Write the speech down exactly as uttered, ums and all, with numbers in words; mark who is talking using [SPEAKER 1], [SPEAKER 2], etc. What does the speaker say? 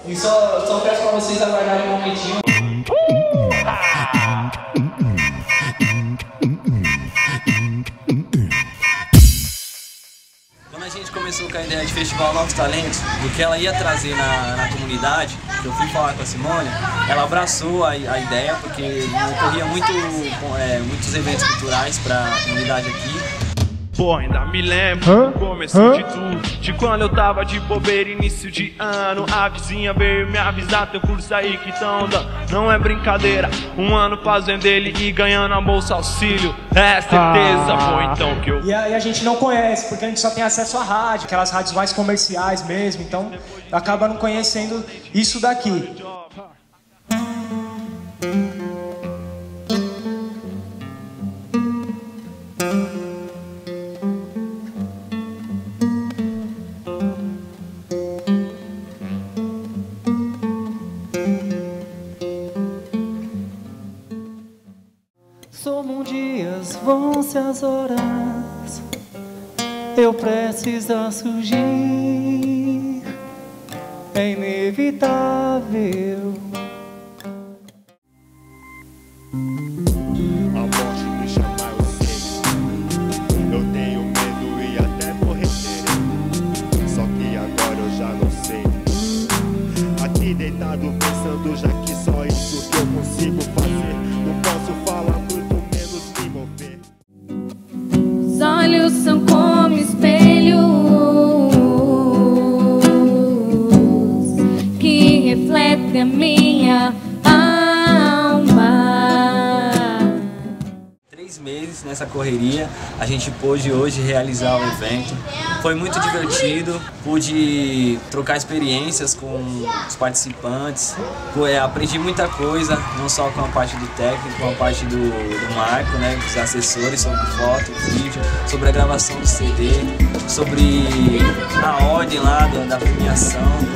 [SPEAKER 1] E só, só peço pra vocês aguardarem um momentinho. Quando a gente começou com a ideia de Festival Novos Talentos, do que ela ia trazer na, na comunidade, que eu fui falar com a Simone, ela abraçou a, a ideia, porque ocorria muito, é, muitos eventos culturais para a comunidade aqui.
[SPEAKER 2] Pô, ainda me lembro
[SPEAKER 3] Hã?
[SPEAKER 2] do começo
[SPEAKER 3] Hã?
[SPEAKER 2] de tudo, de quando eu tava de bobeira, início de ano. A vizinha veio me avisar, teu curso aí que tão dando. Não é brincadeira, um ano fazendo ele e ganhando a bolsa auxílio. É certeza,
[SPEAKER 3] Ah.
[SPEAKER 2] foi então que eu...
[SPEAKER 4] E a, e a gente não conhece, porque a gente só tem acesso à rádio, aquelas rádios mais comerciais mesmo, então acaba não conhecendo isso daqui.
[SPEAKER 5] Somam dias, vão-se as horas, eu preciso surgir, é inevitável.
[SPEAKER 6] A morte me chamar, eu sei. Eu tenho medo e até morrer terei. Só que agora eu já não sei. Aqui deitado pensando, já que só isso que eu consigo fazer. Não posso falar muito menos me mover.
[SPEAKER 7] Os olhos são como espelhos que refletem a minha alma.
[SPEAKER 1] Três meses nessa correria, a gente pôde hoje realizar o evento. Foi muito divertido, pude trocar experiências com os participantes, é, aprendi muita coisa, não só com a parte do técnico, com a parte do, do Marco, né, dos assessores, sobre foto, vídeo, sobre a gravação do C D, sobre a ordem lá da, da premiação.